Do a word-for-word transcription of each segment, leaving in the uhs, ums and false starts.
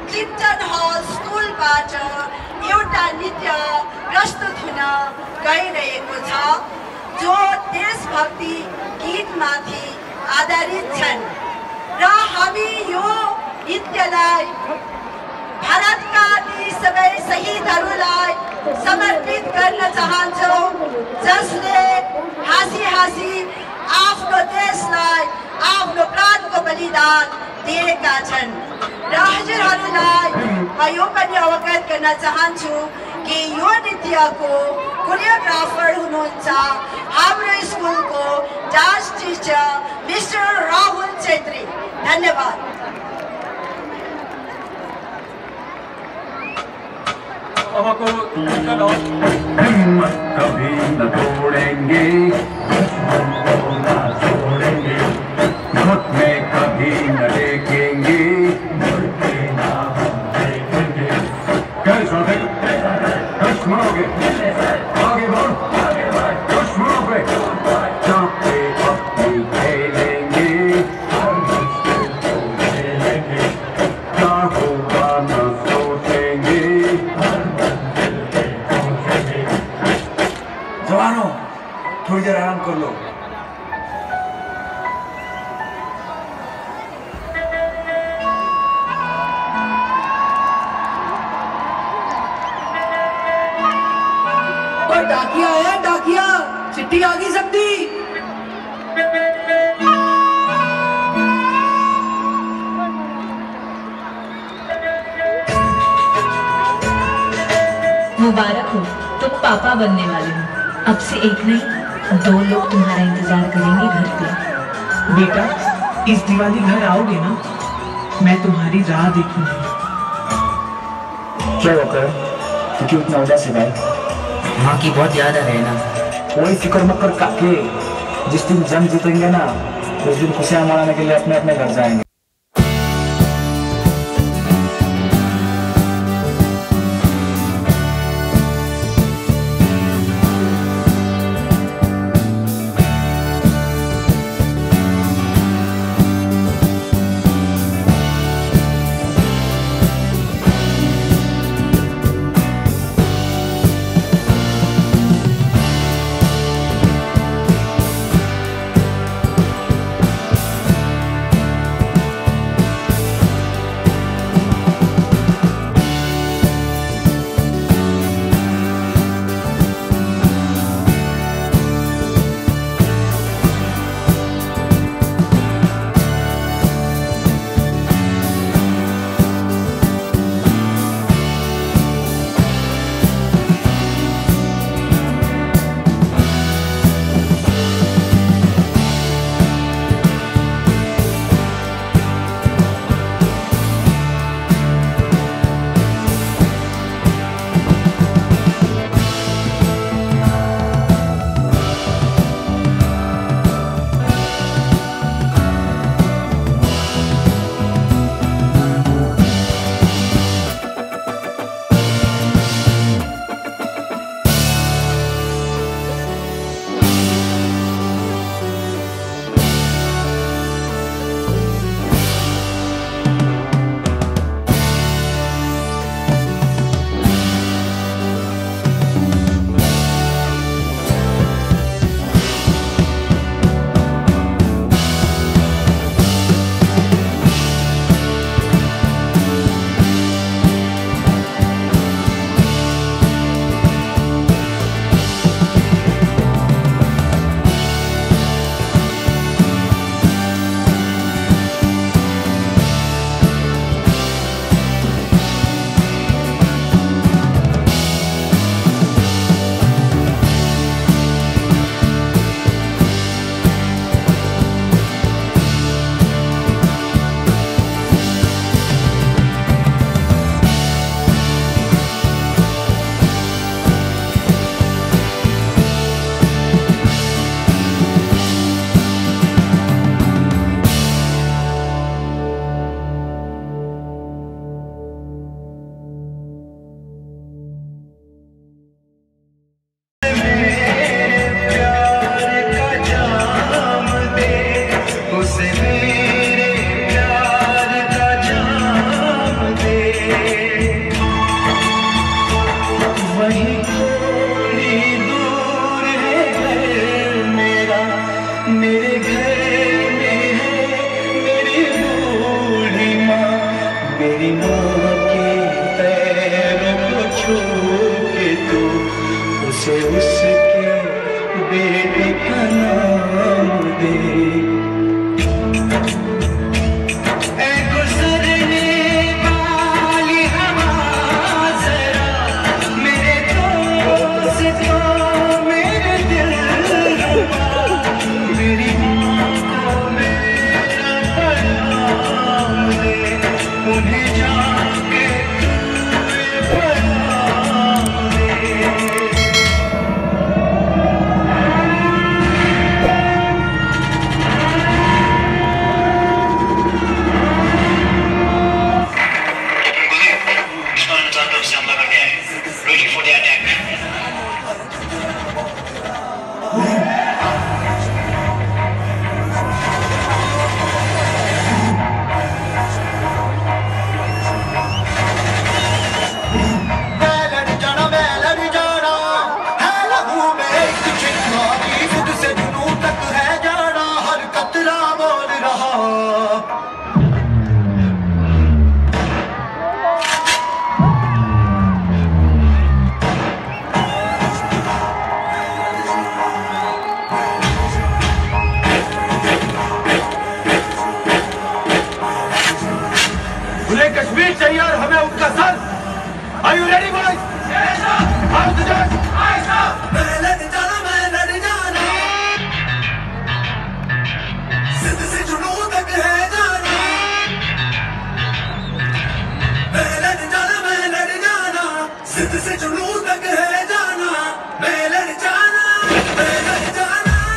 Clinton हल स्कुलबाट एउटा नृत्य प्रस्तुत हुन गइरहेको छ जो देशभक्ति गीतमाथि आधारित छन् र हामी यो नृत्यलाई भारतका ती सबै शहीदहरूलाई समर्पित गर्न चाहन्छौँ जसले हाँसी हाँसी आफ्नो देशलाई आफ्नो प्राणको बलिदान दिएका छन् र हजुरहरूलाई म यो पनि अवगत गर्न चाहन्छु कि यो नृत्यको कोरियोग्राफर हुनुहुन्छ हाम्रो स्कुलको dance teacher mister Rahul Chhetri. धन्यवाद। हिम्मत कभी न तोड़ेंगे, न छोड़ेंगे, खुद में कभी न देखेंगे, मुड़के ना हम देखेंगे। कैसा देख दुश्मनों के आगे बढ़, दुश्मनों पे चापे अपनी खेलेंगे, क्या होगा न सोचेंगे। जवानों थोड़ी देर आराम कर लो। और डाकिया है, डाकिया चिट्ठी आ गई सकती। मुबारक हो, तुम पापा बनने वाले हो। अब से एक नहीं दो लोग तुम्हारा इंतजार करेंगे घर पे। बेटा इस दिवाली घर आओगे ना? मैं तुम्हारी राह देखूंगी। क्या होकर तू क्यों इतना उदास है भाई? माँ की बहुत याद आ रही है ना। कोई फिक्र मत कर काके, जिस दिन जंग जीतेंगे ना उस दिन खुशियां मनाने के लिए अपने अपने घर जाएंगे। मेरी माँ के पैरों को छू के तू उसे उसके बेटे का नाम दे। ऐ गुजरने वाली हवा जरा मेरे दोस्त को मेरे दिल रुबा, मेरी माँ को मेरा पैगाम दे, उन्हें जाके तू पैगाम दे। Ready for the attack. उन्हें कश्मीर चाहिए और हमें उनका sir. Are you ready, boys? Yes, sir. How's the judge? Aye, sir. मैं लड़ जाना, मैं लड़ जाना, जिद से जुनून तक है जाना। मैं लड़ जाना, मैं लड़ जाना, जिद से जुनून तक है जाना। मैं लड़ जाना, मैं लड़ जाना।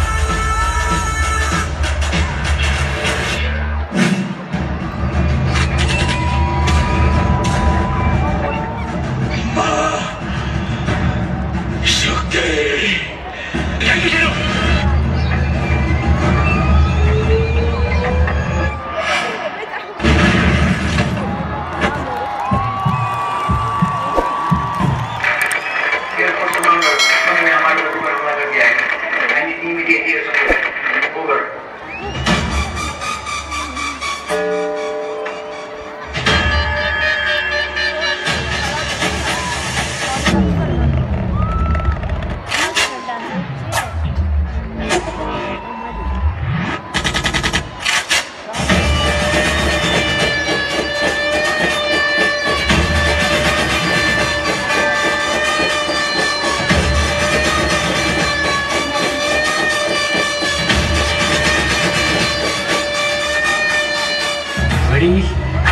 Ready?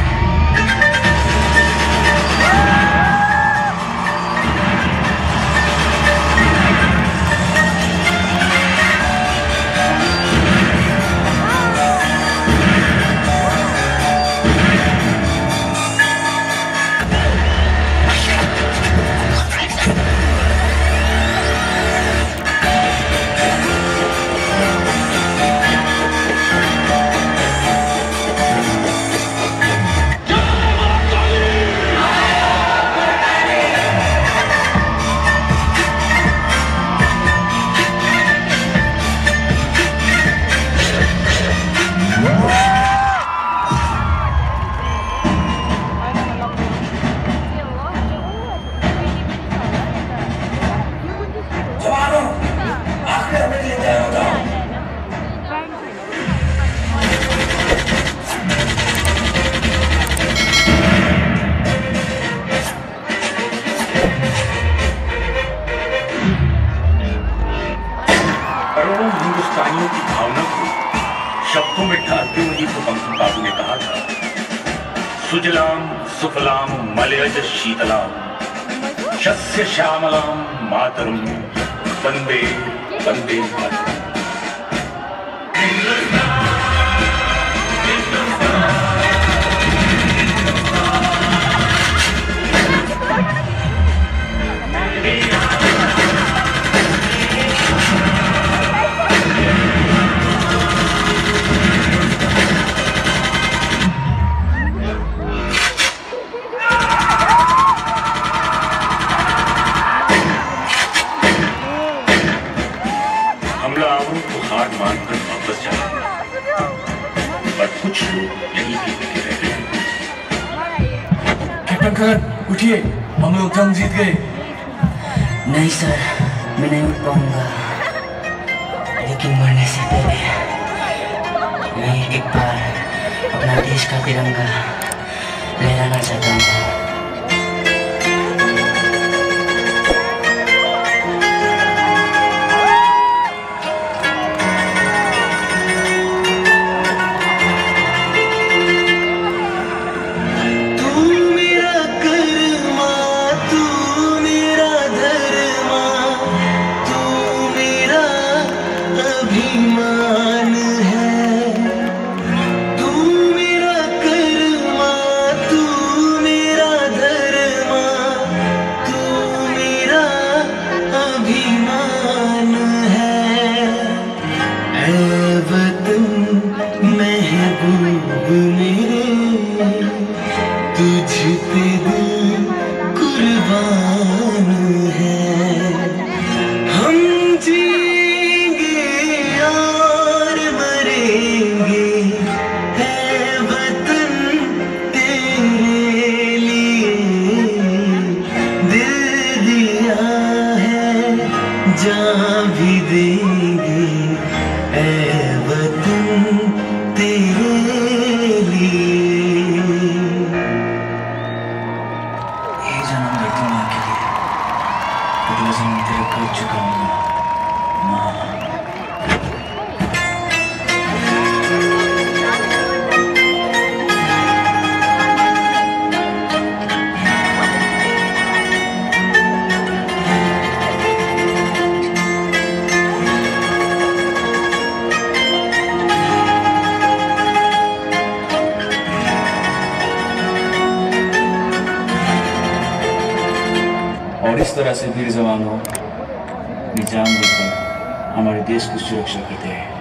करोड़ों हिंदुस्तानियों की भावना को शब्दों में ढालते हुए तो बंकिम बाबू ने कहा था, सुजलाम सुफलाम मलयज शीतलाम शस्य श्यामलाम मातरम वंदे वंदे मातरम। हमलावरों को हार मानकर वापस जाना कैप्टन करण उठिए, हम लोग जंग जीत गए। नहीं सर, मैं नहीं उठ पाऊंगा, लेकिन मरने से पहले मैं एक बार अपना देश का तिरंगा लहराना चाहता हूँ। और इस तरह से वीर जवानों अपनी जान देकर हमारे देश की सुरक्षा करते हैं।